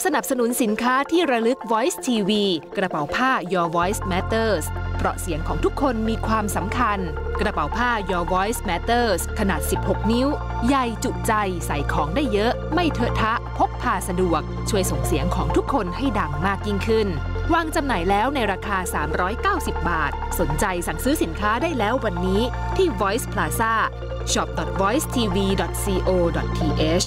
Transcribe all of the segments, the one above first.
สนับสนุนสินค้าที่ระลึก Voice TV กระเป๋าผ้า Your Voice Matters เพราะเสียงของทุกคนมีความสำคัญกระเป๋าผ้า Your Voice Matters ขนาด 16 นิ้วใหญ่จุใจใส่ของได้เยอะไม่เถอะทะพกพาสะดวกช่วยส่งเสียงของทุกคนให้ดังมากยิ่งขึ้นวางจำหน่ายแล้วในราคา390 บาทสนใจสั่งซื้อสินค้าได้แล้ววันนี้ที่ Voice Plaza shop.voicetv.co.th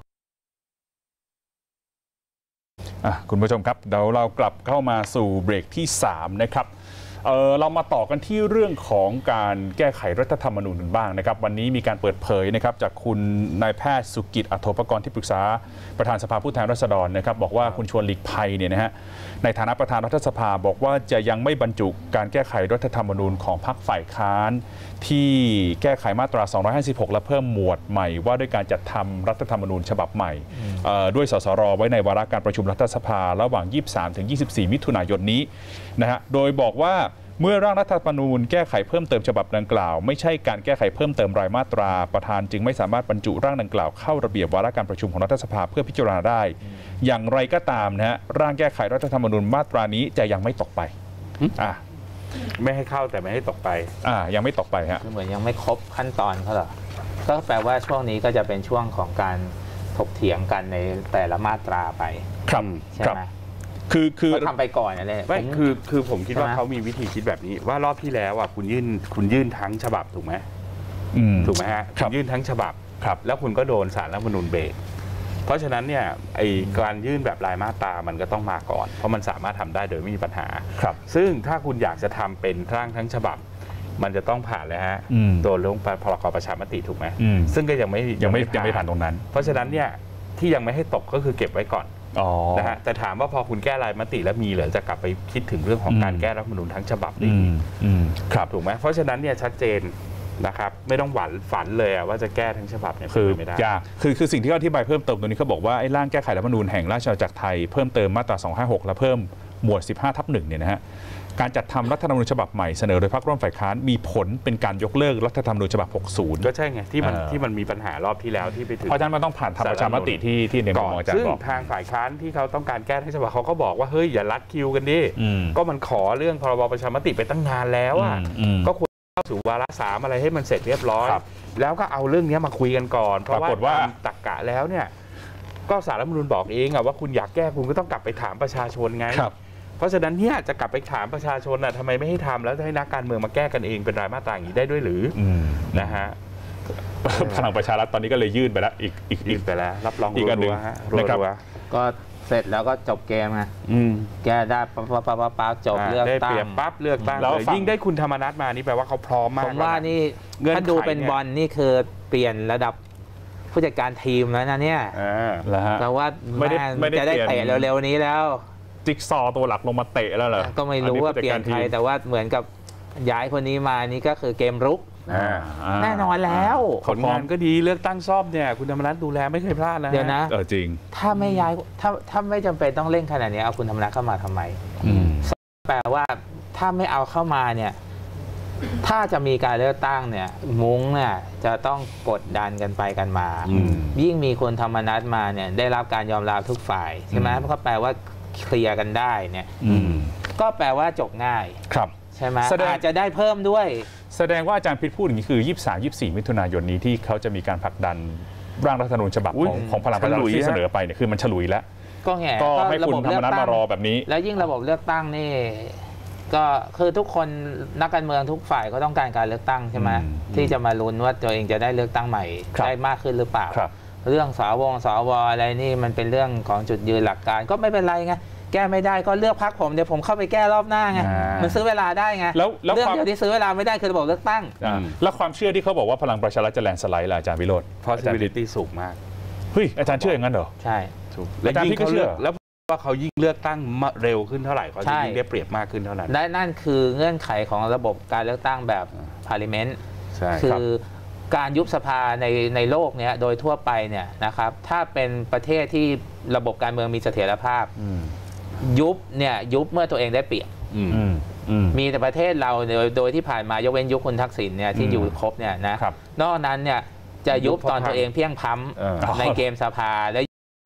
คุณผู้ชมครับเดี๋ยวเรากลับเข้ามาสู่เบรกที่3นะครับเรามาต่อกันที่เรื่องของการแก้ไขรัฐธรรมนูญกันบ้างนะครับวันนี้มีการเปิดเผยนะครับจากคุณนายแพทย์สุกิจอัฏโฐปกรณ์ที่ปรึกษาประธานสภาผู้แทนราษฎรนะครับบอกว่าคุณชวนหลีกภัยเนี่ยนะฮะในฐานะประธานรัฐสภาบอกว่าจะยังไม่บรรจุการแก้ไขรัฐธรรมนูญของพรรคฝ่ายค้านที่แก้ไขมาตรา256และเพิ่มหมวดใหม่ว่าด้วยการจัดทำรัฐธรรมนูญฉบับใหม่ด้วยสสรไว้ในวาระการประชุมรัฐสภาระหว่าง 23-24 มิถุนายนนี้นะฮะโดยบอกว่าเมื่อร่างรัฐธรรมนูญแก้ไขเพิ่มเติมฉบับดังกล่าวไม่ใช่การแก้ไขเพิ่มเติมรายมาตราประธานจึงไม่สามารถบรรจุร่างดังกล่าวเข้าระเบียบวาระการประชุมของรัฐสภาเพื่อพิจารณาได้อย่างไรก็ตามนะฮะร่างแก้ไขรัฐธรรมนูญมาตรานี้จะยังไม่ตกไปไม่ให้เข้าแต่ไม่ให้ตกไปยังไม่ตกไปฮะเหมือนยังไม่ครบขั้นตอนเขาเหรอก็แปลว่าช่วงนี้ก็จะเป็นช่วงของการถกเถียงกันในแต่ละมาตราไปครับใช่ไหมคือทำไปก่อนอะไรไม่คือผมคิดว่าเขามีวิธีคิดแบบนี้ว่ารอบที่แล้วคุณยื่นทั้งฉบับถูกไหมถูกไหมฮะคุณยื่นทั้งฉบับแล้วคุณก็โดนศาลรัฐธรรมนูญเบรกเพราะฉะนั้นเนี่ยการยื่นแบบรายมาตรามันก็ต้องมาก่อนเพราะมันสามารถทำได้โดยไม่มีปัญหาซึ่งถ้าคุณอยากจะทำเป็นร่างทั้งฉบับมันจะต้องผ่านเลยฮะโดนลงพรก.ประชามติถูกไหมซึ่งก็ยังไม่ผ่านตรงนั้นเพราะฉะนั้นเนี่ยที่ยังไม่ให้ตกก็คือเก็บไว้ก่อนนะฮะแต่ถามว่าพอคุณแก้รายมติแล้วมีเหรือจะกลับไปคิดถึงเรื่องของการแก้รัฐธรรมนูญทั้งฉบับได้อีกถูกไหมเพราะฉะนั้นเนี่ยชัดเจนนะครับไม่ต้องฝันเลยว่าจะแก้ทั้งฉบับเนี่ยคือไม่ได้ยากคือสิ่งที่เขาอธิบายเพิ่มเติมตรงนี้เขาบอกว่าไอ้ร่างแก้ไขรัฐธรรมนูญแห่งราชอาณาจักรไทยเพิ่มเติมมาตรา256และเพิ่มหมวด 15/1 เนี่ยนะฮะการจัดทำรัฐธรรมนูญฉบับใหม่เสนอโดยพรรคร่วมฝ่ายค้านมีผลเป็นการยกเลิกรัฐธรรมนูญฉบับ60 ก็ใช่ไงที่มันมีปัญหารอบที่แล้วที่ไปถึงเพราะฉะนั้นมันต้องผ่านทำประชามติที่ในมุมมองอาจารย์บอกซึ่งทางฝ่ายค้านที่เขาต้องการแก้ทั้งฉบับเขาก็บอกว่าเฮ้ยอย่าลัดคิวกันดิก็มันขอเรื่องพรบประชามติไปตั้งนานแล้วก็ควรเข้าสู่วาระ3อะไรให้มันเสร็จเรียบร้อยแล้วก็เอาเรื่องนี้มาคุยกันก่อนเพราะว่าตรรกะแล้วเนี่ยก็ศาลรัฐธรรมนูญบอกเองว่าคุณอยากแก้คุณก็ต้องกลับไปถามประชาชนไงเพราะฉะนั้นเนี่ยจะกลับไปถามประชาชนทำไมไม่ให้ทำแล้วให้นักการเมืองมาแก้กันเองเป็นรายมาตราอย่างนี้ได้ด้วยหรือนะฮะพลังประชารัฐตอนนี้ก็เลยยื่นไปแล้วอีกไปแล้วรับรองอีกอันหนึ่งนะครับก็เสร็จแล้วก็จบเกมไงแก้ได้ปั๊บจบเลือกตั้งได้เปรียบปั๊บเลือกตั้งเลยยิ่งได้คุณธรรมนัสมานี่แปลว่าเขาพร้อมมากผมว่านี่ถ้าดูเป็นบอลนี่คือเปลี่ยนระดับผู้จัดการทีมแล้วนะเนี่ยแต่ว่าจะได้เตะเร็วๆนี้แล้วจิ๊กซอตัวหลักลงมาเตะแล้วเหรอก็ไม่รู้ว่าเปลี่ยนใครแต่ว่าเหมือนกับย้ายคนนี้มานี่ก็คือเกมรุกแน่นอนแล้วผลงานก็ดีเลือกตั้งซ่อมเนี่ยคุณธรรมนัสดูแลไม่เคยพลาดนะเดี๋ยวนะจริงถ้าไม่ย้ายถ้าไม่จำเป็นต้องเล่นขนาดนี้เอาคุณธรรมนัสเข้ามาทำไมแปลว่าถ้าไม่เอาเข้ามาเนี่ยถ้าจะมีการเลือกตั้งเนี่ยมุ้งเนี่ยจะต้องกดดันกันไปกันมายิ่งมีคนธรรมนัสมาเนี่ยได้รับการยอมรับทุกฝ่ายใช่ไหมเพราะก็แปลว่าเคลียร์กันได้เนี่ยก็แปลว่าจบง่ายใช่ไหมอาจจะได้เพิ่มด้วยแสดงว่าอาจารย์พิษพูดอย่างนี้คือ23-24 มิถุนายนนี้ที่เขาจะมีการผลักดันร่างรัฐธรรมนูญฉบับของพลังประชารัฐที่เสนอไปเนี่ยคือมันฉลุยแล้วก็ให้คุณธรรมนัสมารอแบบนี้แล้วยิ่งระบบเลือกตั้งนี่ก็คือทุกคนนักการเมืองทุกฝ่ายก็ต้องการการเลือกตั้งใช่ไหมที่จะมาลุ้นว่าตัวเองจะได้เลือกตั้งใหม่ได้มากขึ้นหรือเปล่าเรื่องสวอะไรนี่มันเป็นเรื่องของจุดยืนหลักการก็ไม่เป็นไรไงแก้ไม่ได้ก็เลือกพรรคผมเดี๋ยวผมเข้าไปแก้รอบหน้าไงมันซื้อเวลาได้ไงเรื่องเดียวที่ซื้อเวลาไม่ได้คือระบบเลือกตั้งแล้วความเชื่อที่เขาบอกว่าพลังประชารัฐจะแลนด์สไลด์ล่ะอาจารย์วิโรจน์ possibility สูงมากเฮ้ยอาจารย์เชื่ออย่างนั้นเหรอใช่ถูกและยิ่งเขาเลือกแล้วว่าเขายิ่งเลือกตั้งเร็วขึ้นเท่าไหร่เขาจะยิ่งได้เปรียบมากขึ้นเท่านั้นได้นั่นคือเงื่อนไขของระบบการเลือกตั้งแบบ Parliament คือการยุบสภาในโลกเนี้ยโดยทั่วไปเนี่ยนะครับถ้าเป็นประเทศที่ระบบการเมืองมีเสถียรภาพยุบเมื่อตัวเองได้เปรียบมีแต่ประเทศเราโดยที่ผ่านมายกเว้นยุคคุณทักษิณเนี่ยที่อยู่ครบเนี่ยนะนอกนั้นเนี่ยจะยุบตอนตัวเองเพียงพ้ำในเกมสภาและ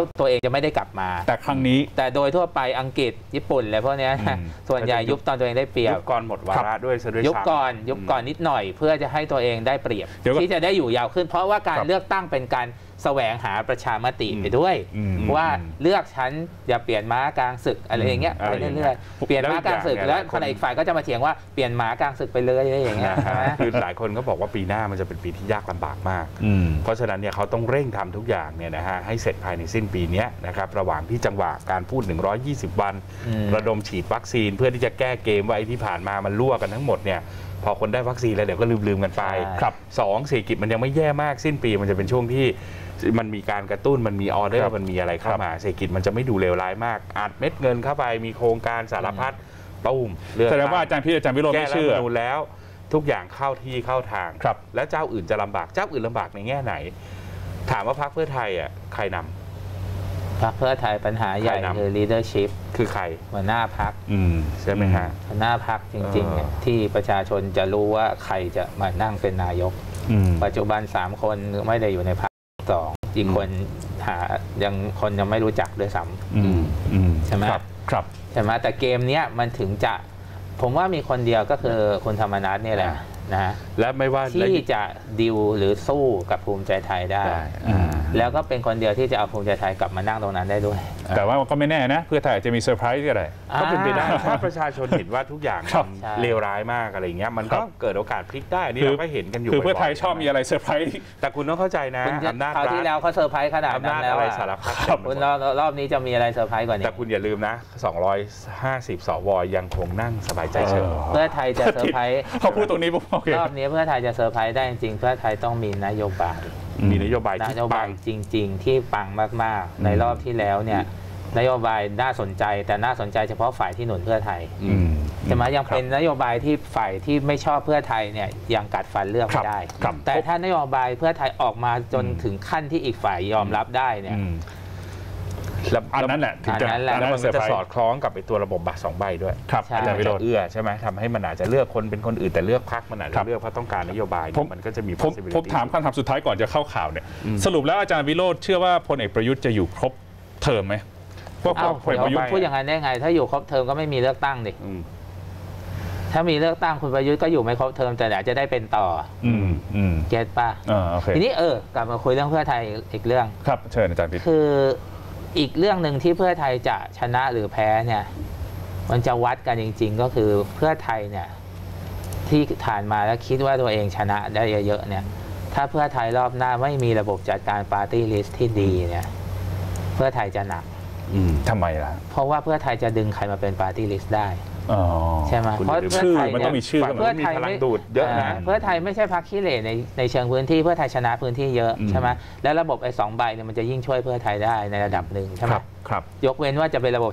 ตัวเองจะไม่ได้กลับมาแต่ครั้งนี้แต่โดยทั่วไปอังกฤษญี่ปุ่นอะไรพวกนี้ส่วนใหญ่ยุบตอนตัวเองได้เปรียบก่อนหมดวาระด้วยยุบก่อนนิดหน่อยเพื่อจะให้ตัวเองได้เปรียบที่จะได้อยู่ยาวขึ้นเพราะว่าการเลือกตั้งเป็นการแสวงหาประชามติไปด้วยว่าเลือกฉันอย่าเปลี่ยนม้ากลางศึกอะไรอย่างเงี้ยไปเรื่อยๆเปลี่ยนม้ากลางศึกแล้วคนอีกฝ่ายก็จะมาเถียงว่าเปลี่ยนม้ากลางศึกไปเลยอะไรอย่างเงี้ยคือหลายคนก็บอกว่าปีหน้ามันจะเป็นปีที่ยากลำบากมากเพราะฉะนั้นเนี่ยเขาต้องเร่งทำทุกอย่างเนี่ยนะฮะให้เสร็จภายในสิ้นปีนี้นะครับระหว่างที่จังหวะการพูด120 วันระดมฉีดวัคซีนเพื่อที่จะแก้เกมว่าไอ้ที่ผ่านมามันรั่วกันทั้งหมดเนี่ยพอคนได้วัคซีนแล้วเดี๋ยวก็ลืมกันไปครับ2เศรษฐกิจมันยังไม่แย่มากสิ้นปีมันจะเป็นช่วงที่มันมีการกระตุ้นมันมีออเดอร์มันมีอะไรเข้ามาเศรษฐกิจมันจะไม่ดูเลวร้ายมากอัดเม็ดเงินเข้าไปมีโครงการสารพัดตุ้มแสดงว่าอาจารย์วิโรจน์ไม่เชื่อแก้รัฐธรรมนูญแล้วทุกอย่างเข้าที่เข้าทางแล้วเจ้าอื่นจะลำบากเจ้าอื่นลำบากในแง่ไหนถามว่าพรรคเพื่อไทยอ่ะใครนำพรรคเพื่อไทยปัญหาใหญ่คือ leadership คือใครหัวหน้าพรรคใช่ไหมฮะหัวหน้าพรรคจริงๆเนี่ยที่ประชาชนจะรู้ว่าใครจะมานั่งเป็นนายกปัจจุบัน3คนไม่ได้อยู่ในพรรค2อีกคนคนยังไม่รู้จักด้วยซ้ำใช่ไหมครับใช่ไหมแต่เกมนี้มันถึงจะผมว่ามีคนเดียวก็คือคุณธรรมนัสนี่แหละนะและไม่ว่าที่จะดิวหรือสู้กับภูมิใจไทยได้แล้วก็เป็นคนเดียวที่จะเอาภูมิใจไทยกลับมานั่งตรงนั้นได้ด้วยแต่ว่าก็ไม่แน่นะเพื่อไทยจะมีเซอร์ไพรส์ก็ได้ก็เป็นไปได้ถ้าประชาชนเห็นว่าทุกอย่างเลวร้ายมากอะไรเงี้ยมันก็เกิดโอกาสพลิกได้นี่เราก็เห็นกันอยู่คือเพื่อไทยชอบมีอะไรเซอร์ไพรส์แต่คุณต้องเข้าใจนะอำนาจคราวที่แล้วเขาเซอร์ไพรส์ขนาดนั้นแล้วสารพัดคุณรอบนี้จะมีอะไรเซอร์ไพรส์กว่านี้แต่คุณอย่าลืมนะ250 สวยังคงนั่งสบายใจเฉยเพื่อไทยจะเซอร์ไพรส์เขาพูดตรงนี้ปุ๊บรอบนี้เพื่อไทยจะเซอร์ไพรส์ได้จริงเพื่อไทยต้องมีนโยบายนโยบายจริงๆที่ปังมากๆในรอบที่แล้วเนี่ยนโยบายน่าสนใจแต่น่าสนใจเฉพาะฝ่ายที่หนุนเพื่อไทยใช่ไหมยังเป็นนโยบายที่ฝ่ายที่ไม่ชอบเพื่อไทยเนี่ยยังกัดฟันเลือกไม่ได้แต่ถ้านโยบายเพื่อไทยออกมาจนถึงขั้นที่อีกฝ่ายยอมรับได้เนี่ยอันนั้นแหละถึงแล้วมันจะสอดคล้องกับไอ้ตัวระบบบัตร2 ใบด้วยครับอาจารย์วิโรจน์ใช่ไหมทำให้มันอาจจะเลือกคนเป็นคนอื่นแต่เลือกพรรคมันอาจจะเลือกเพราะต้องการนโยบายมันก็จะมีผมถามคำถามสุดท้ายก่อนจะเข้าข่าวเนี่ยสรุปแล้วอาจารย์วิโรจน์เชื่อว่าพลเอกประยุทธ์จะอยู่ครบเทอมไหมพวกพลเอกประยุทธ์พูดอย่างนั้นได้ไงถ้าอยู่ครบเทอมก็ไม่มีเลือกตั้งดิถ้ามีเลือกตั้งคุณประยุทธ์ก็อยู่ไม่ครบเทอมแต่อาจจะได้เป็นต่อเก็ตป่ะทีนี้กลับมาคุยเรื่องเพื่อไทยอีกเรื่องครับเชิญอาจารย์คืออีกเรื่องหนึ่งที่เพื่อไทยจะชนะหรือแพ้เนี่ยมันจะวัดกันจริงๆก็คือเพื่อไทยเนี่ยที่ผ่านมาแล้วคิดว่าตัวเองชนะได้เยอะๆเนี่ยถ้าเพื่อไทยรอบหน้าไม่มีระบบจัดการปาร์ตี้ลิสต์ที่ดีเนี่ยเพื่อไทยจะหนักทำไมล่ะเพราะว่าเพื่อไทยจะดึงใครมาเป็นปาร์ตี้ลิสต์ได้ใช่ไหมเพราะเพื่อไทยมันต้องมีชื่อเพื่อไทยไม่ดูดเยอะนะเพื่อไทยไม่ใช่พรรคขี้เหร่ในเชิงพื้นที่เพื่อไทยชนะพื้นที่เยอะใช่ไหมแล้วระบบ2 ใบเนี่ยมันจะยิ่งช่วยเพื่อไทยได้ในระดับหนึ่งใช่ไหมครับยกเว้นว่าจะเป็นระบบ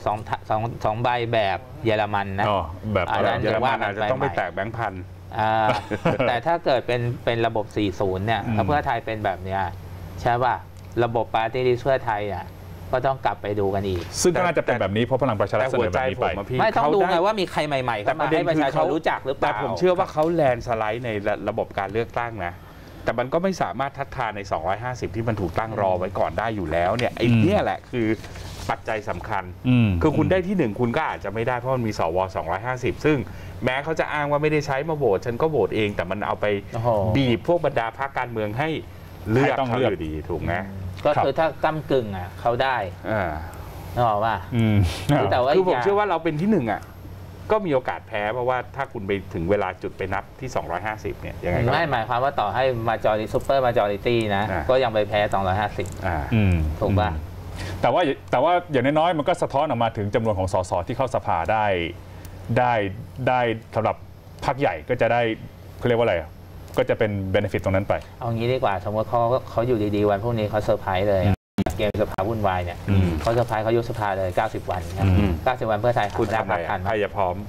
2 ใบแบบเยอรมันนะแบบเยอรมันอาจจะต้องไปแตกแบงค์พันแต่ถ้าเกิดเป็นระบบ 40 เนี่ยเพื่อไทยเป็นแบบเนี้ยใช่ป่ะระบบปาร์ตี้ลิสต์เพื่อไทยอ่ะก็ต้องกลับไปดูกันอีกซึ่งก็น่าจะเป็นแบบนี้เพราะพลังประชารัฐเสนอแบบนี้ไปไม่ต้องดูไงว่ามีใครใหม่ๆเข้ามาให้ประชาชนรู้จักหรือเปล่าแต่ผมเชื่อว่าเขาแลนสไลด์ในระบบการเลือกตั้งนะแต่มันก็ไม่สามารถทัดทานใน250ที่มันถูกตั้งรอไว้ก่อนได้อยู่แล้วเนี่ยไอ้นี่แหละคือปัจจัยสำคัญคือคุณได้ที่1คุณก็อาจจะไม่ได้เพราะมันมีสว250ซึ่งแม้เขาจะอ้างว่าไม่ได้ใช้มาโหวตฉันก็โหวตเองแต่มันเอาไปบีบพวกบรรดาพรรคการเมืองให้เลือกเขาอยู่ดีถูกไหมก็คือถ้าก้ำกึ่งอ่ะเขาได้นึกออกป่ะแต่ว่าคือผมเชื่อว่าเราเป็นที่1อ่ะก็มีโอกาสแพ้เพราะว่าถ้าคุณไปถึงเวลาจุดไปนับที่250เนี่ยยังไงไม่หมายความว่าต่อให้majority super majority นะก็ยังไปแพ้250ถูกป่ะแต่ว่าอย่างน้อยๆมันก็สะท้อนออกมาถึงจำนวนของสสที่เข้าสภาได้สำหรับพรรคใหญ่ก็จะได้เขาเรียกว่าอะไรก็จะเป็นเบเนฟิตตรงนั้นไปเอางี้ดีกว่าสมมติเขาอยู่ดีๆวันพวกนี้เขาเซอร์ไพรส์เลยเกมสภาวุ่นวายเนี่ยเขาเซอร์ไพรส์เขายุบสภาเลย90 วัน90 วันเพื่อไทยคุณทำอะไรใครจะพร้อม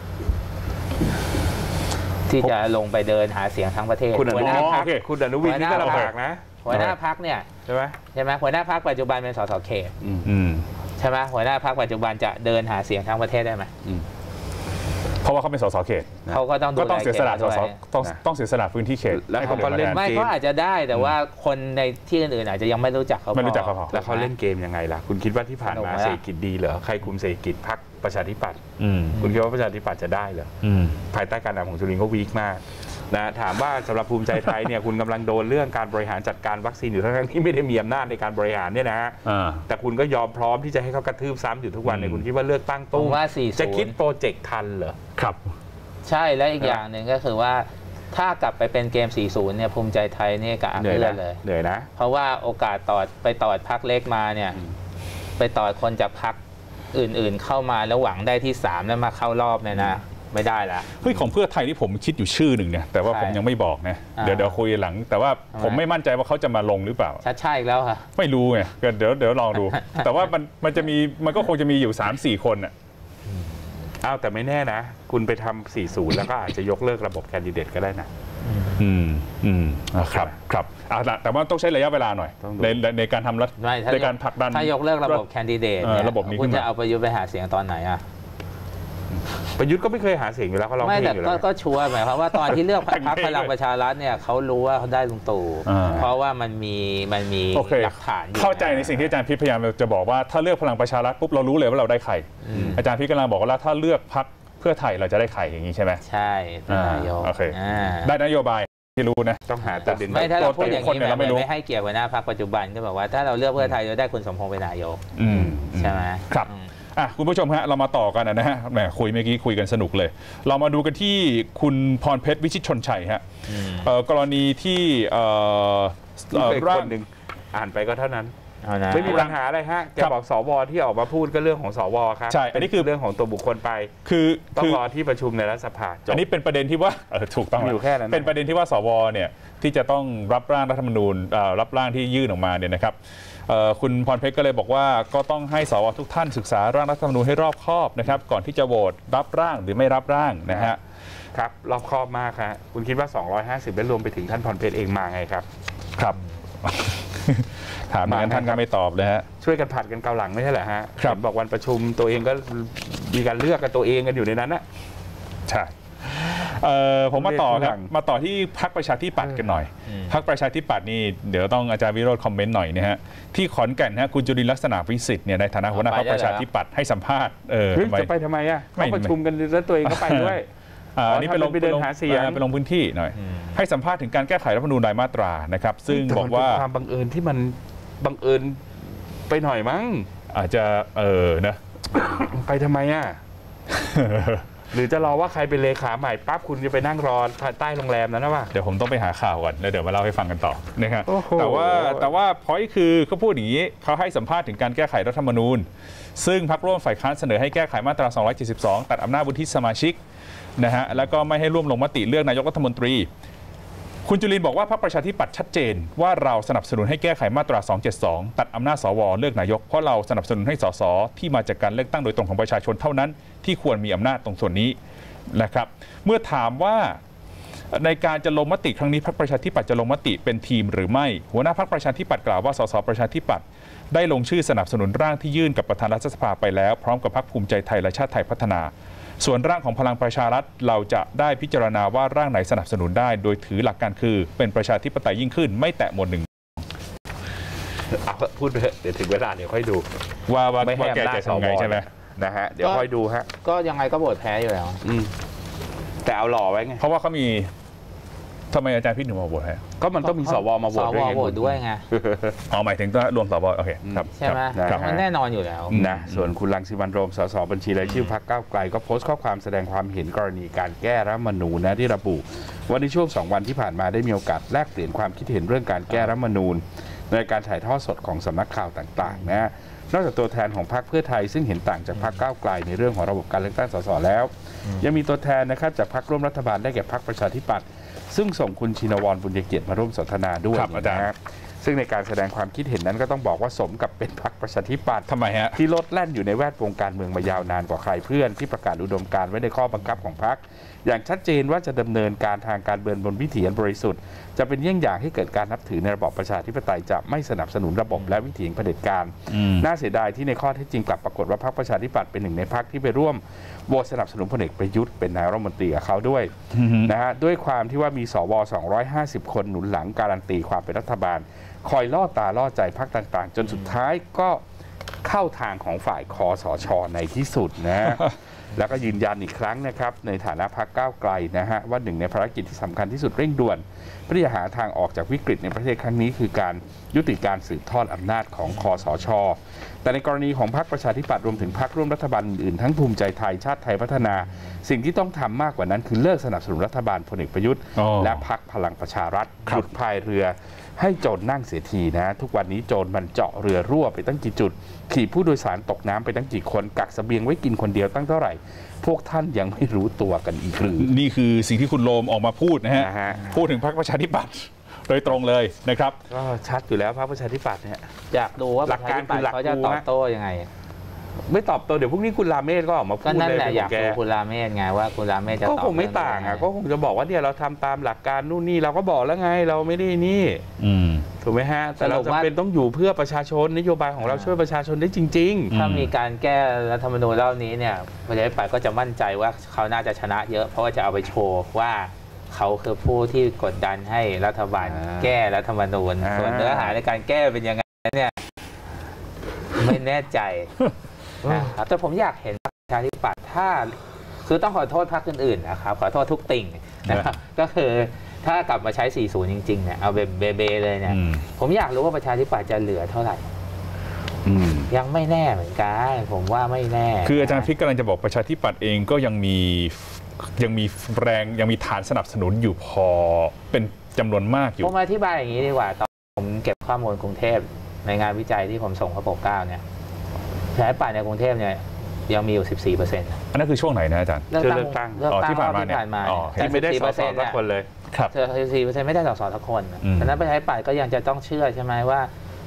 ที่จะลงไปเดินหาเสียงทั้งประเทศคุณอนุวินนี่ก็ลำบากนะหัวหน้าพรรคเนี่ยใช่ไหมหัวหน้าพรรคปัจจุบันเป็นสสเขตใช่ไหมหัวหน้าพรรคปัจจุบันจะเดินหาเสียงทั้งประเทศได้ไหมเพราะว่าเขาเป็นสสเขตเขาก็ต้องดูก็ต้องเสียสละสสด้วยต้องเสียสละพื้นที่เขตแล้วเขาก็เล่นไม่เขาอาจจะได้แต่ว่าคนในที่อื่นๆอาจจะยังไม่รู้จักเขาไม่รู้จักเขาพอแล้วเขาเล่นเกมยังไงล่ะคุณคิดว่าที่ผ่านมาเศรษฐกิจดีเหรอใครคุมเศรษฐกิจพรรคประชาธิปัตย์คุณคิดว่าประชาธิปัตย์จะได้เหรอภายใต้การนำของจุลินก็วีคมากนะถามว่าสำหรับภูมิใจไทยเนี่ยคุณกำลังโดนเรื่องการบริหารจัดการวัคซีนอยู่ทั้งที่ไม่ได้มีอำนาจในการบริหารเนี่ยนะฮะแต่คุณก็ยอมพร้อมที่จะให้เขากระทืบซ้ำอยู่ทุกวันเนี่ยคุณคิดว่าเลือกตั้งตู้จะคิดโปรเจกต์ทันเหรอครับใช่และอีกอย่างหนึ่งก็คือว่าถ้ากลับไปเป็นเกม 40 เนี่ยภูมิใจไทยนี่กระอักเลือดเลยเหนื่อยนะเพราะว่าโอกาสไปต่อพรรคเล็กมาเนี่ยไปต่อคนจากพรรคอื่นๆเข้ามาแล้วหวังได้ที่3แล้วมาเข้ารอบเนี่ยนะไม่ได้ละเฮ้ยของเพื่อไทยที่ผมคิดอยู่ชื่อหนึ่งเนี่ยแต่ว่าผมยังไม่บอกนะเดี๋ยวคุยหลังแต่ว่าผมไม่มั่นใจว่าเขาจะมาลงหรือเปล่าชัดใช่อีกแล้วค่ะไม่รู้ไงเดี๋ยวลองดู แต่ว่ามันก็คงจะมีอยู่ 3-4 คนน่ะแต่ไม่แน่นะคุณไปทำ 40 แล้วก็อาจจะยกเลิกระบบแคนดิเดตก็ได้นะครับแต่ว่าต้องใช้ระยะเวลาหน่อยในการทำรัฐในการผลักดันถ้ายกเลิกระบบแคนดิเดตระบบนี้คุณจะเอาประยุทธ์ไปหาเสียงตอนไหนอ่ะประยุทธ์ก็ไม่เคยหาเสียงอยู่แล้วเขาร้องเพลงอยู่แล้วก็ชัวร์หมายความว่าตอนที่เลือกพรรคพลังประชารัฐเนี่ยเขารู้ว่าเขาได้ลุงตู่เพราะว่ามันมีหลักฐานเข้าใจในสิ่งที่อาจารย์พิษพยายามจะบอกว่าถ้าเลือกพลังประชารัฐปุ๊บเรารู้เลยว่าเราได้ใครอาจารย์พิษกำลังบอกว่าถ้าเลือกพรรคเพื่อไทยเราจะได้ใครอย่างนี้ใช่ไหมใช่นายกได้นโยบายที่รู้นะต้องหาประเด็นไม่ถ้าเราพูดอย่างนี้ไม่ให้เกียรติหัวหน้าพรรคปัจจุบันก็บอกว่าถ้าเราเลือกเพื่อไทยเราได้คุณสมพงษ์เป็นนายกใช่ไหมครับคุณผู้ชมฮะเรามาต่อกันนะฮะแหมคุยเมื่อกี้คุยกันสนุกเลยเรามาดูกันที่คุณพรเพชรวิชิตชนชัยฮะกรณีที่คนหนึ่งอ่านไปก็เท่านั้นไม่มีปัญหาอะไรฮะแกบอกสวที่ออกมาพูดก็เรื่องของสวครับใช่อันนี้คือเรื่องของตัวบุคคลไปต้องรอที่ประชุมในรัฐสภาอันนี้เป็นประเด็นที่ว่าถูกต้องอยู่แค่นั้นเป็นประเด็นที่ว่าสวเนี่ยที่จะต้องรับร่างรัฐธรรมนูญรับร่างที่ยื่นออกมาเนี่ยนะครับคุณพรเพชรก็เลยบอกว่าก็ต้องให้สวทุกท่านศึกษาร่างรัฐธรรมนูญให้รอบคอบนะครับก่อนที่จะโหวตรับร่างหรือไม่รับร่างนะฮะครับรอบคอบมากครับคุณคิดว่า250ได้รวมไปถึงท่านพรเพชรเองมาไงครับครับถามอย่างนั้นท่านก็ไม่ตอบเลยฮะช่วยกันผัดกันเกาหลังไม่ใช่เหรอฮะบอกวันประชุมตัวเองก็มีการเลือกกันตัวเองกันอยู่ในนั้นนะใช่ผมมาต่อครับมาต่อที่พรรคประชาธิปัตย์กันหน่อยพรรคประชาธิปัตย์นี่เดี๋ยวต้องอาจารย์วิโรจน์คอมเมนต์หน่อยนะฮะที่ขอนแก่นฮะคุณจุลินทร์ลักษณะวิสิทธิ์เนี่ยในฐานะหัวหน้าพรรคประชาธิปัตย์ให้สัมภาษณ์จะไปทำไมอ่ะเขาประชุมกันแล้วตัวเองก็ไปด้วยอันนี้ไปเดินหาเสียงไปลงพื้นที่หน่อยให้สัมภาษณ์ถึงการแก้ไขรัฐธรรมนูญรายมาตรานะครับซึ่งบอกว่าความบังเอิญที่มันบังเอิญไปหน่อยมั้งอาจจะนะไปทำไมอ่ะหรือจะรอว่าใครเป็นเลขาใหม่ปั๊บคุณจะไปนั่งรอใต้โรงแรมนั้นนะว่าเดี๋ยวผมต้องไปหาข่าวก่อนแล้วเดี๋ยวมาเล่าให้ฟังกันต่อนะครับแต่ว่าพอยต์คือเขาพูดอย่างนี้เขาให้สัมภาษณ์ถึงการแก้ไขรัฐธรรมนูญซึ่งพรรคร่วมฝ่ายค้านเสนอให้แก้ไขมาตรา272ตัดอำนาจวุฒิสมาชิกนะฮะแล้วก็ไม่ให้ร่วมลงมติเลือกนายกรัฐมนตรีคุณจุลินทร์บอกว่าพรรคประชาธิปัตย์ชัดเจนว่าเราสนับสนุนให้แก้ไขมาตรา272ตัดอำนาจสวเลือกนายกเพราะเราสนับสนุนให้สสที่มาจากการเลือกตั้งโดยตรงของประชาชนเท่านั้นที่ควรมีอำนาจตรงส่วนนี้นะครับเมื่อถามว่าในการจะลงมติครั้งนี้พรรคประชาธิปัตย์จะลงมติเป็นทีมหรือไม่หัวหน้าพรรคประชาธิปัตย์กล่าวว่าสสประชาธิปัตย์ได้ลงชื่อสนับสนุนร่างที่ยื่นกับประธานรัฐสภาไปแล้วพร้อมกับพรรคภูมิใจไทยและชาติไทยพัฒนาส่วนร่างของพลังประชารัฐเราจะได้พิจารณาว่าร่างไหนสนับสนุนได้โดยถือหลักการคือเป็นประชาธิปไตยยิ่งขึ้นไม่แตะหมวด1 พูดไปเดี๋ยวถึงเวลาเดี๋ยวค่อยดูว่าแกจะทำไงใช่ไหมนะฮะเดี๋ยวค่อยดูฮะก็ยังไงก็โหวตแพ้อยู่แล้วแต่เอาหล่อไว้ไงเพราะว่าเขามีทำไมอาจารย์พี่ถึงมาโหวตให้ก็มันต้องมีสวมาโหวตด้วยไงหมายถึงต้องรวมสวโอเคครับใช่ไหมมันแน่นอนอยู่แล้วนะส่วนคุณรังสิมันต์โรมสสบัญชีรายชื่อพรรคก้าวไกลก็โพสต์ข้อความแสดงความเห็นกรณีการแก้รัฐธรรมนูญนะที่ระบุว่าในช่วง2 วันที่ผ่านมาได้มีโอกาสแลกเปลี่ยนความคิดเห็นเรื่องการแก้รัฐธรรมนูญในการถ่ายทอดสดของสำนักข่าวต่างๆนะนอกจากตัวแทนของพรรคเพื่อไทยซึ่งเห็นต่างจากพรรคก้าวไกลในเรื่องของระบบการเลือกตั้งสสแล้วยังมีตัวแทนนะครับจากพรรคร่วมรัฐบาลได้แก่พรรคประชาธิปัตย์ซึ่งส่งคุณชินวรบุญเกียรติมาร่วมสนทนาด้วยนะซึ่งในการแสดงความคิดเห็นนั้นก็ต้องบอกว่าสมกับเป็นพรรคประชาธิปัตย์ทำไมฮะที่ลดแล่นอยู่ในแวดวงการเมืองมายาวนานกว่าใครเพื่อนที่ประกาศอุดมการณ์ไว้ในข้อบังคับของพรรคอย่างชัดเจนว่าจะดำเนินการทางการเมืองบนวิถีอันบริสุทธิ์จะเป็นเยี่ยงอย่างให้เกิดการนับถือในระบอบประชาธิปไตยจะไม่สนับสนุนระบบและวิถีเผด็จการน่าเสียดายที่ในข้อเท็จจริงกลับปรากฏว่าพรรคประชาธิปัตย์เป็นหนึ่งในพรรคที่ไปร่วมโหวตสนับสนุนพลเอกประยุทธ์เป็นนายรัฐมนตรีกับเขาด้วยนะฮะด้วยความที่ว่ามีสว250 คนหนุนหลังการันตีความเป็นรัฐบาลคอยล่อตาล่อใจพรรคต่างๆจนสุดท้ายก็เข้าทางของฝ่ายคสช.ในที่สุดนะ แล้วก็ยืนยันอีกครั้งนะครับในฐานะพรรคก้าวไกลนะฮะว่าหนึ่งในภารกิจที่สำคัญที่สุดเร่งด่วนเพื่อหาทางออกจากวิกฤตในประเทศครั้งนี้คือการยุติการสืบทอดอำนาจของคสช.แต่ในกรณีของพรรคประชาธิปัตย์รวมถึงพรรคร่วมรัฐบาลอื่นๆทั้งภูมิใจไทยชาติไทยพัฒนาสิ่งที่ต้องทำมากกว่านั้นคือเลิกสนับสนุนรัฐบาลพลเอกประยุทธ์และพรรคพลังประชารัฐหยุดพายเรือให้โจรนั่งเสียทีนะทุกวันนี้โจรมันเจาะเรือรั่วไปตั้งกี่จุดขี่ผู้โดยสารตกน้ำไปตั้งกี่คนกักเสบียงไว้กินคนเดียวตั้งเท่าไหร่พวกท่านยังไม่รู้ตัวกันอีกหรือนี่คือสิ่งที่คุณโรมออกมาพูดนะฮะพูดถึงพรรคประชาธิปัตย์โดยตรงเลยนะครับก็ชัดอยู่แล้วพรรคประชาธิปัตย์เนี่ยอยากดูว่าหลักการคือเขาจะตอบโต้ยังไงไม่ตอบโต้เดี๋ยวพรุ่งนี้คุณราเมศก็ออกมาพูดเลยก็นั่นแหละอยากดูคุณราเมศไงว่าคุณราเมศจะตอบก็คงไม่ต่างอ่ะก็คงจะบอกว่าเนี่ยเราทำตามหลักการนู่นนี่เราก็บอกแล้วไงเราไม่ได้นี่ถูกไหมฮะแต่เราจำเป็นต้องอยู่เพื่อประชาชนนโยบายของเราช่วยประชาชนได้จริงๆถ้ามีการแก้รัฐธรรมนูญรอบนี้เนี่ยประชาธิปัตย์ก็จะมั่นใจว่าเขาน่าจะชนะเยอะเพราะว่าจะเอาไปโชว์ว่าเขาคือผู้ที่กดดันให้รัฐบาลแก้รัฐธรรมนูญส่วนเนื้อหาในการแก้เป็นยังไงเนี่ยไม่แน่ใจแต่ผมอยากเห็นประชาธิปัตย์ถ้าคือต้องขอโทษพรรคอื่นๆนะครับขอโทษทุกติ่งนะครับก็คือถ้ากลับมาใช้ 40 จริงๆเนี่ยเอาเบเลยเนี่ยผมอยากรู้ว่าประชาธิปัตย์จะเหลือเท่าไหร่ยังไม่แน่เหมือนกันผมว่าไม่แน่คืออาจารย์พิกกำลังจะบอกประชาธิปัตย์เองก็ยังมีแรงยังมีฐานสนับสนุนอยู่พอเป็นจำนวนมากอยู่ผมอธิบายอย่างนี้ดีกว่าตอนผมเก็บข้อมูลกรุงเทพในงานวิจัยที่ผมส่งพระปกเกล้าเนี่ยประชาธิปัตย์ในกรุงเทพเนี่ยยังมีอยู่ 14% อันนั้นคือช่วงไหนนะอาจารย์เลือกตั้งที่ผ่านมาที่ไม่ได้สสทุกคนเลยครับ 14%ไม่ได้สสทุกคนฉะนั้นประชาธิปัตย์ก็ยังจะต้องเชื่อใช่ไหมว่า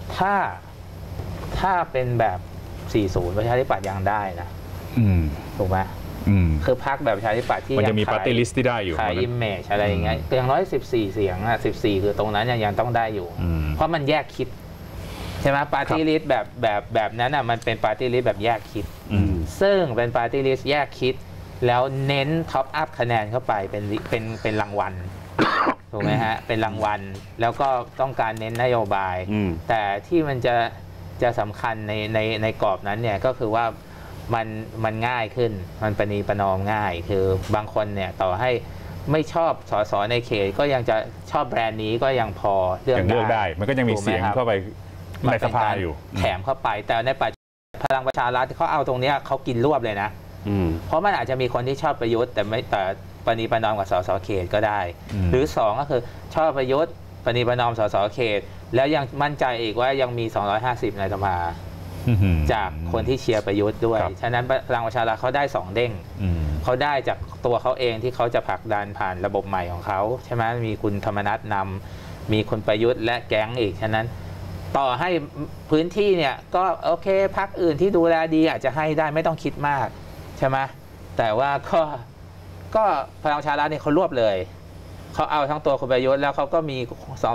ถ้าเป็นแบบ 40 ประชาธิปัตย์ยังได้นะถูกไหมคือพรรคแบบประชาธิปัตย์ที่มันจะมีปาร์ตี้ลิสต์ที่ได้อยู่ขายอิมเมจอะไรอย่างเงี้ยอย่างน้อย14 เสียง14คือตรงนั้นยังต้องได้อยู่เพราะมันแยกคิดใช่ไหมปาร์ตี้ลิสต์แบบนั้นมันเป็นปาร์ตี้ลิสต์แบบแยกคิดซึ่งเป็นปาร์ตี้ลิสต์แยกคิดแล้วเน้นท็อปอัพคะแนนเข้าไปเป็นรางวัลถูกไหมฮะเป็นรางวัลแล้วก็ต้องการเน้นนโยบายแต่ที่มันจะสำคัญในกรอบนั้นเนี่ยก็คือว่ามันง่ายขึ้นมันประนีประนอมง่ายคือบางคนเนี่ยต่อให้ไม่ชอบสสในเขตก็ยังจะชอบแบรนด์นี้ก็ยังพอเลือกได้มันก็ยังมีเสียงเข้าไปในสภาอยู่แถมเข้าไปแต่ในพลังประชารัฐเขาเอาตรงนี้เขากินรวบเลยนะเพราะมันอาจจะมีคนที่ชอบประยุทธ์แต่ประนีประนอมกับสสเขตก็ได้หรือ2ก็คือชอบประยุทธ์ประนีประนอมสสเขตแล้วยังมั่นใจอีกว่ายังมี250ในสภาจากคนที่เชียร์ประยุทธ์ด้วยฉะนั้นพลังประชารัฐเขาได้2เด้งเขาได้จากตัวเขาเองที่เขาจะผลักดันผ่านระบบใหม่ของเขาใช่ไหมมีคุณธรรมนัสนำมีคุณประยุทธ์และแก๊งอีกฉะนั้นต่อให้พื้นที่เนี่ยก็โอเคพรรคอื่นที่ดูแลดีอาจจะให้ได้ไม่ต้องคิดมากใช่ไหมแต่ว่าก็พลังประชารัฐนี่เขารวบเลยเขาเอาทั้งตัวคุณประยุทธ์แล้วเขาก็มี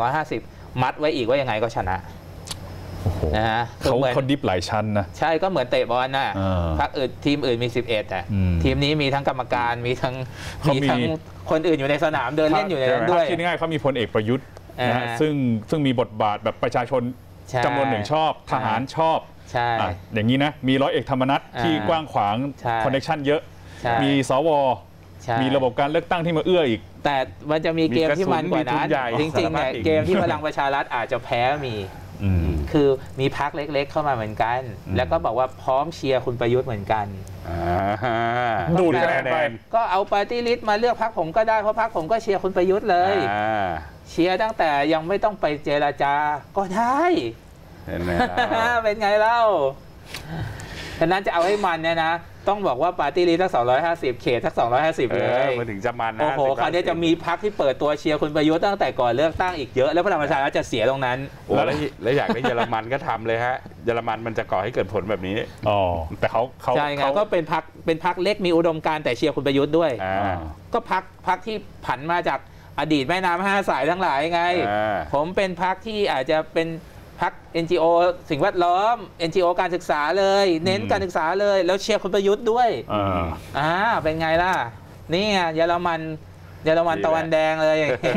250มัดไว้อีกว่ายังไงก็ชนะนะฮะเขาดิฟหลายชั้นนะใช่ก็เหมือนเตะบอลน่ะพรรคอื่นทีมอื่นมี11อ่ะทีมนี้มีทั้งกรรมการมีทั้งคนอื่นอยู่ในสนามเดินเล่นอยู่ในนั้นด้วยคิดง่ายเขามีพลเอกประยุทธ์นะซึ่งมีบทบาทแบบประชาชนจำนวนหนึ่งชอบทหารชอบอย่างนี้นะมีร้อยเอกธรรมนัสที่กว้างขวางคอนเนคชั่นเยอะมีสวมีระบบการเลือกตั้งที่มาเอื้ออีกแต่มันจะมีเกมที่มันกว่านั้นจริงๆเนี่ยเกมที่พลังประชารัฐอาจจะแพ้มีคือมีพรรคเล็กๆเข้ามาเหมือนกันแล้วก็บอกว่าพร้อมเชียร์คุณประยุทธ์เหมือนกันดูดคะแนนก็เอาปาร์ตี้ลิสต์มาเลือกพรรคผมก็ได้เพราะพรรคผมก็เชียร์คุณประยุทธ์เลยเชียร์ตั้งแต่ยังไม่ต้องไปเจรจาก็ได้เป็นไงเล่าฉะนั้นจะเอาให้มันเนี่ยนะต้องบอกว่าปาร์ตี้ลิสต์สัก250เขตสัก250เลยมันถึงจะมันนะโอ้โหคราวนี้จะมีพรรคที่เปิดตัวเชียร์คุณประยุทธ์ตั้งแต่ก่อนเลือกตั้งอีกเยอะแล้วพลังประชารัฐจะเสียตรงนั้นแล้วอยากได้เยอรมันก็ทำเลยฮะเยอรมันมันจะก่อให้เกิดผลแบบนี้อ๋อแต่เขาใช่ไงก็เป็นพรรคเล็กมีอุดมการณ์แต่เชียร์คุณประยุทธ์ด้วยก็พรรคที่ผันมาจากอดีตแม่น้ำ5 สายทั้งหลายไงผมเป็นพรรคที่อาจจะเป็นพรรค NGO สิ่งแวดล้อม NGO การศึกษาเลยเน้นการศึกษาเลยแล้วเชียร์คุณประยุทธ์ด้วยเป็นไงล่ะนี่ไงเยอรมันตะวันแดงเลย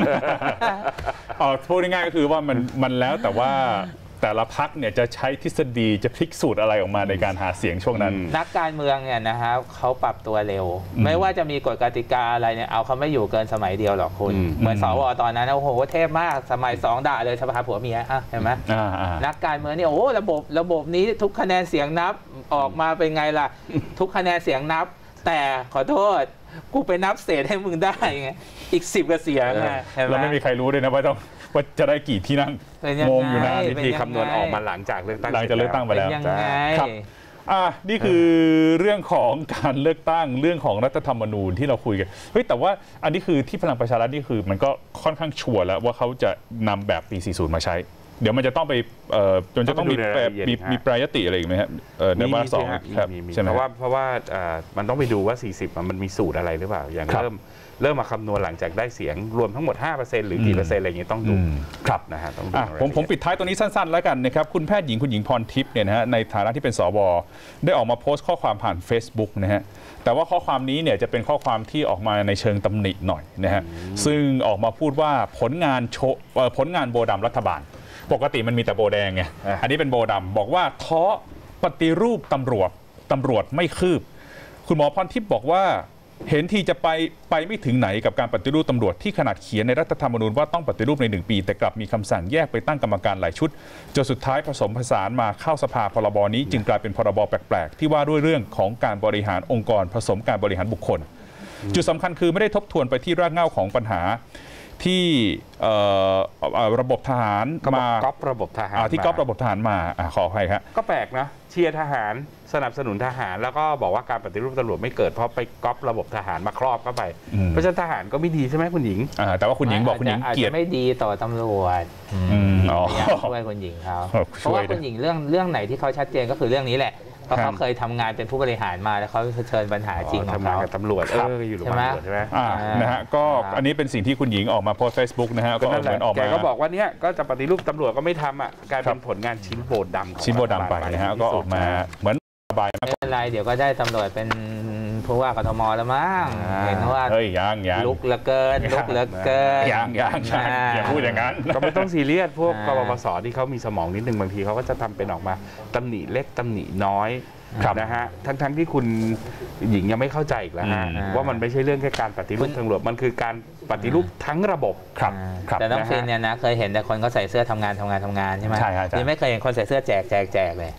พูดง่ายๆก็คือว่ามันแล้วแต่ว่าแต่ละพรรคเนี่ยจะใช้ทฤษฎีจะพลิกสูตรอะไรออกมาในการหาเสียงช่วงนั้นนักการเมืองเนี่ยนะครับเขาปรับตัวเร็วไม่ว่าจะมีกฎกติกาอะไรเนี่ยเอาเขาไม่อยู่เกินสมัยเดียวหรอกคุณเหมือนสวตอนนั้นโอ้โหเทพมากสมัย2ด่าเลยสภาผัวเมียเห็นไหมนักการเมืองนี่โอ้ระบบนี้ทุกคะแนนเสียงนับออกมาเป็นไงล่ะทุกคะแนนเสียงนับแต่ขอโทษกูไปนับเศษให้มึงได้ไงอีก10 กว่าเสียงแล้วไม่มีใครรู้ด้วยนะว่าจะได้กี่ที่นั่งงงอยู่นะวิธีคำนวณออกมาหลังจากเลือกตั้งไปแล้วครับนี่คือเรื่องของการเลือกตั้งเรื่องของรัฐธรรมนูญที่เราคุยกันเฮ้ยแต่ว่าอันนี้คือที่พลังประชารัฐนี่คือมันก็ค่อนข้างชัวร์แล้วว่าเขาจะนำแบบปี 40 มาใช้เดี๋ยวมันจะต้องไปจนจะต้องมีแปรยติอะไรอีกไหมครับในวาระ2 ใช่ไหมเพราะว่ามันต้องไปดูว่า40มันมีสูตรอะไรหรือเปล่าอย่างเริ่มมาคำนวณหลังจากได้เสียงรวมทั้งหมด 5% หรือกี่เปอร์เซ็นต์อะไรอย่างนี้ต้องดูครับนะฮะต้องผมปิดท้ายตัวนี้สั้นๆแล้วกันนะครับคุณแพทย์หญิงคุณหญิงพรทิพย์เนี่ยนะฮะในฐานะที่เป็นสวได้ออกมาโพสต์ข้อความผ่าน Facebook นะฮะแต่ว่าข้อความนี้เนี่ยจะเป็นข้อความที่ออกมาในเชิงตำหนิหน่อยนะฮะซึ่งออกมาพูดว่าผลงานโบดำรัฐบาลปกติมันมีแต่โบแดงไงอันนี้เป็นโบดำบอกว่าท้อปฏิรูปตำรวจไม่คืบคุณหมอพรทิพย์บอกว่าเห็นทีจะไปไม่ถึงไหนกับการปฏิรูปตำรวจที่ขนาดเขียนในรัฐธรรมนูญว่าต้องปฏิรูปใน1 ปีแต่กลับมีคำสั่งแยกไปตั้งกรรมการหลายชุดจนสุดท้ายผสมผสานมาเข้าสภาพรบนี้จึงกลายเป็นพรบแปลกๆที่ว่าด้วยเรื่องของการบริหารองค์กรผสมการบริหารบุคคลจุดสำคัญคือไม่ได้ทบทวนไปที่รากเหง้าของปัญหาที่ระบบทหารมาก๊อประบบทหารที่ก๊อประบบทหารมาขออภัยครับก็แปลกนะเชียร์ทหารสนับสนุนทหารแล้วก็บอกว่าการปฏิรูปตำรวจไม่เกิดเพราะไปก๊อประบบทหารมาครอบเข้าไปเพราะฉะนั้นทหารก็ไม่ดีใช่ไหมคุณหญิงแต่ว่าคุณหญิงบอกคุณหญิงเกลียดไม่ดีต่อตำรวจอยากช่วยคุณหญิงเขาเพราะว่าคุณหญิงเรื่องไหนที่เขาชัดเจนก็คือเรื่องนี้แหละเพราะเขาเคยทำงานเป็นผู้บริหารมาแล้วเขาเผชิญปัญหาจริงของเขาตำรวจอยู่โรงพยาบาลใช่ไหมนะฮะก็อันนี้เป็นสิ่งที่คุณหญิงออกมาโพสต์ Facebook นะฮะก็เหมือนออกมาก็บอกว่าเนี้ยก็จะปฏิรูปตำรวจก็ไม่ทำกลายเป็นผลงานชิ้นโบดำไปนะฮะก็ออกมาเหมือนไม่เป็นไรเดี๋ยวก็ได้ตำรวจเป็นผู้ว่ากทมแล้วมั้งเห็นว่ายังลุกเหลือเกินยังอย่าพูดอย่างนั้นก็ไม่ต้องซีเรียสพวกกปปสที่เขามีสมองนิดนึงบางทีเขาก็จะทำเป็นออกมาตำหนิเล็กตำหนิน้อยนะฮะทั้งที่คุณหญิงยังไม่เข้าใจอีกแล้วฮะว่ามันไม่ใช่เรื่องแค่การปฏิรูปตำรวจมันคือการปฏิรูปทั้งระบบแต่ต้องฟินเนี่ยนะเคยเห็นแต่คนก็ใส่เสื้อทำงานใช่ไหมยังไม่เคยเห็นคนใส่เสื้อแจกเลย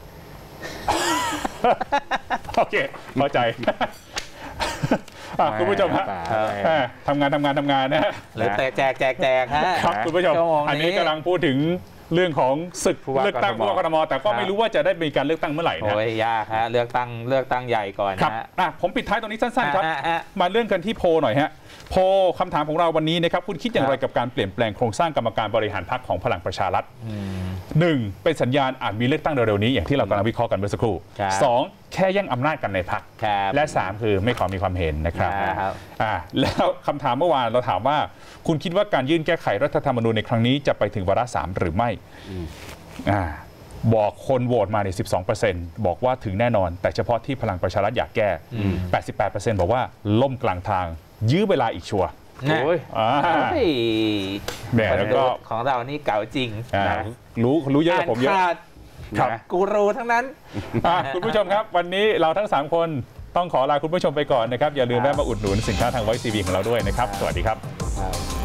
โอเคเข้าใจคุณผู้ชมฮะทำงานนะฮะหรือแจกฮะครับคุณผู้ชมอันนี้กำลังพูดถึงเรื่องของศึกเลือกตั้งผู้ว่ากทมแต่ก็ไม่รู้ว่าจะได้มีการเลือกตั้งเมื่อไหร่นะโอ้ยยากฮะเลือกตั้งใหญ่ก่อนนะผมปิดท้ายตรงนี้สั้นๆครับมาเรื่องกันที่โพหน่อยฮะโพคำถามของเราวันนี้นะครับคุณคิดอย่างไรกับการเปลี่ยนแปลงโครงสร้างกรรมการบริหารพรรคของพลังประชารัฐ1เป็นสัญญาณอาจมีเลือกตั้งเร็วๆนี้อย่างที่เรากำลังวิเคราะห์กันเมื่อสักครู่2แค่แย่งอำนาจกันในพรรคและ3คือไม่ขอมีความเห็นนะครับแล้วคำถามเมื่อวานเราถามว่าคุณคิดว่าการยื่นแก้ไขรัฐธรรมนูญในครั้งนี้จะไปถึงวาระ3หรือไม่บอกคนโหวตมาใน 12% บอกว่าถึงแน่นอนแต่เฉพาะที่พลังประชารัฐอยากแก้ 88% บอกว่าล่มกลางทางยื้อเวลาอีกชัวร์โอ้ยแล้วก็ของเรานี่เก่าจริงรู้เยอะกว่าผมเยอะครับกูรู้ทั้งนั้นคุณผู้ชมครับวันนี้เราทั้ง3คนต้องขอลาคุณผู้ชมไปก่อนนะครับอย่าลืมแวะมาอุดหนุนสินค้าทาง Voice TV ของเราด้วยนะครับสวัสดีครับ